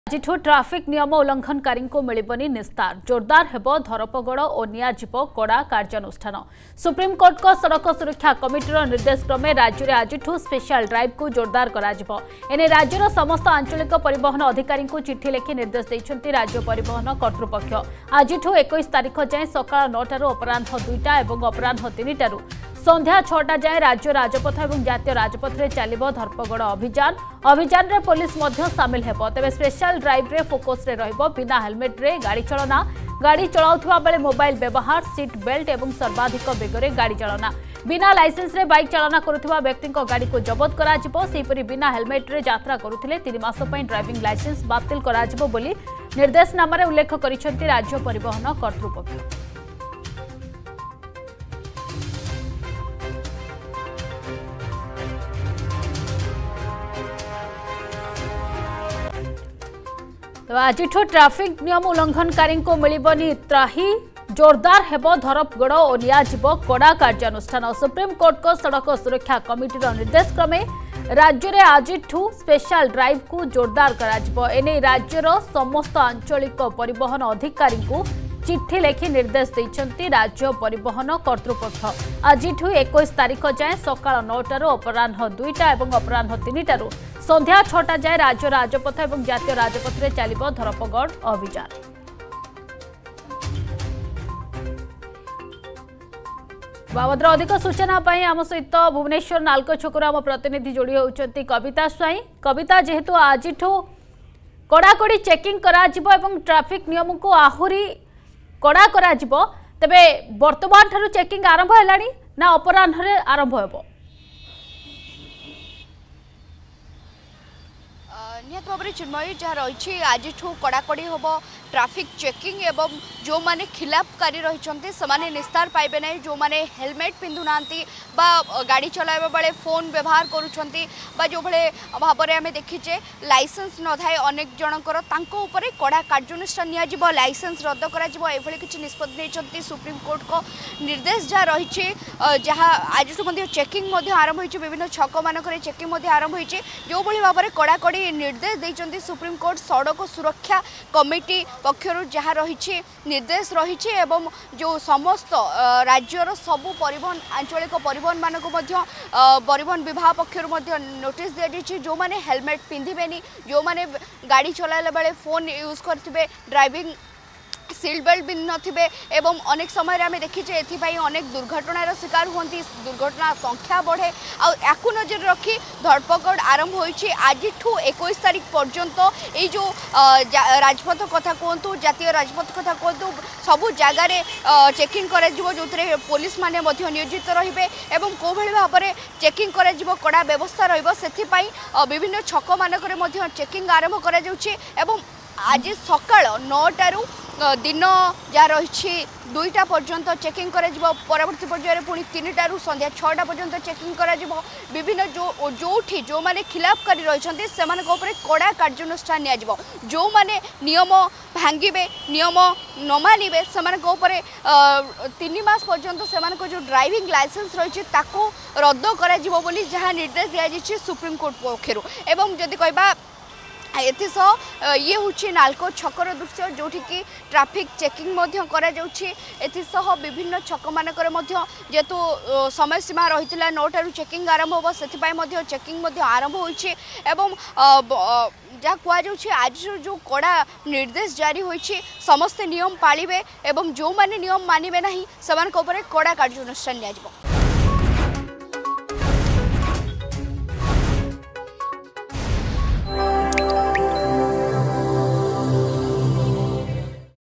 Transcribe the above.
आज ट्राफिक नियम उल्लंघनकारी को मिलबनी निस्तार जोरदार हेबो धरपगड़ और नियाजिब कड़ा कार्यानुष्ठान। सुप्रीमकोर्ट को सड़क सुरक्षा कमिटर निर्देश क्रमे राज्य में आज स्पेशल ड्राइव को जोरदार करा एने राज्यर समस्त आंचलिक परिवहन अधिकारी को चिठी लिखि निर्देश देइछन्ति राज्य परिवहन कर्तृपक्ष। आज 21 तारिख जाए सकाळ 9 अपराह 2टा और अपराह 3 संध्या 6टा जाए राज्य राजपथ और जातीय राजपथ में चलिबो धरपगड़ अभियान रे पुलिस मध्य सामिल हेबो। तेबे स्पेशल ड्राइव रे फोकस रे रहिबो बिना हेलमेट रे गाड़ी चलना, गाड़ी चलाउथवा बेले मोबाइल व्यवहार, सीट बेल्ट और सर्वाधिक बेगरे गाड़ी चलना, बिना लाइसेंस रे बाइक चालना करुवा व्यक्ति गाड़ी को जबत कर बिना हेलमेट रे यात्रा करुथिले 3 मास पई ड्राइविंग लाइसेंस बातिल कराजिबो बोली निर्देशनामा रे उल्लेख करिसेंति राज्य परिवहन कर्तृपक्ष। आज ट्राफिक नियम उल्लंघनकारी को मिलबनी त्राही जोरदार हेबो धरपगड़ और नियाजिब कड़ा कार्यानुष्ठान। सुप्रीमकोर्ट को सड़क सुरक्षा कमिटर निर्देश क्रमे राज्य में आज स्पेशल ड्राइव को जोरदार करा एने राज्यर समस्त आंचलिक परिवहन अधिकारी को चिट्ठी लिखि निर्देश देइछन्ति राज्य परिवहन कर्तृपक्ष। आज 21 तारिख जाए सकाळ 9 अपराह 2टा और अपराह 3 संध्या 6टा जाए राज्य राजपथ और जातीय राजपथ में चलिबो धरपगड़ अभियान। बाबद अधिक सूचना आम सहित भुवनेश्वर नालको छकु आम प्रतिनिधि जोड़ी होती कविता स्वाई। कविता जेहेतु आज कड़ाकड़ी चेकिंग करा एवं ट्रैफिक नियम को आहुरी कड़ा करा तेबे वर्तमान ठारू चेकिंग आरंभ हैलानी ना अपराह्न रे आरंभ हेबो? निहत भाव में चिन्मयी जहाँ रही आज कड़ाकड़ी हम ट्रैफिक चेकिंग एवं जो माने खिलाफकारी रही से निस्तार पाइबे ना। जो माने हेलमेट पिंधु ना गाड़ी चलाइबा बेले फोन व्यवहार करुछंती जो भले भाव में आम देखीचे लाइसेंस न थाए अनेक जनकर तांको कड़ा कार्यानुष्ठान नियाजिबो, लाइसेंस रद्द करा जिवो एभली किछि निष्पत्ति नेइछंती सुप्रीमकोर्ट को निर्देश जहाँ रही जहाँ आज चेकिंग आरंभ होइछि, विभिन्न छक मानक चेकिंग आरंभ होइछि। जो भली भाव में कड़ाकड़ी निर्देश देइछंती सुप्रीमकोर्ट सड़क सुरक्षा कमिटी पक्षर जहाँ रही निर्देश रही एवं जो समस्त राज्यर सबू परिवहन आंचलिक परिवहन मानक परिवहन विभाग पक्षर नोटिस दि जो माने हेलमेट पिंधिबेनी, जो माने गाड़ी चलाइला बेले फोन यूज करथिबे, ड्राइविंग सीट बेल्ट भी नथिबे एवं अनेक समय आम देखीचे एथिपाई अनेक दुर्घटनार शिकार होती, दुर्घटना संख्या बढ़े आकु नजर रखी धरपगड़ आरंभ होइछि। आज 21 तारिख पर्यंत ये जो राजपथ कथा कहतु, जातीय राजपथ कथा कहतु, सबू जगार चेकिंग कर जो पुलिस माने नियोजित रहिबे एवं को भली भाव में चेकिंग कर कड़ा व्यवस्था रहिबो सेथिपाई विभिन्न छक मानक चेकिंग आरंभ करा जाउछि एवं आज सकाळ 9 दिन जहाँ रही 2टा पर्यंत चेकिंग कर परवर्ती पर्यायर पुणी 3टारू संध्या 6टा पर्यंत चेकिंग कर विभिन्न जो माने खिलाफकारी रही से कड़ा कार्यानुष्ठान नियाजिबो। जो माने नियम भांगिबे, नियम न मानिबे से 3 मास पर्यंत से जो ड्राइविंग लाइसेंस रही ताको रद्द करा जिवो बोली जहाँ निर्देश दिया जायछि सुप्रीमकोर्ट पक्षरु। एवं जदि कहबा एथिसह ये हूँ नालको छकर दृश्य जोठी की ट्रैफिक चेकिंग एथिसह विभिन्न छक मानकर जेहेतु समय सीमा रही 9टारू चेकिंग आरंभ हो से चेकिंग आरंभ होइछि एवं जहाँ कहुच्छे आज जो कड़ा निर्देश जारी होइछि समस्ते नियम पालिबे एवं जो माने नियम मानिबे नहीं से कड़ा कार्यानुष्ठान नियाजिबो।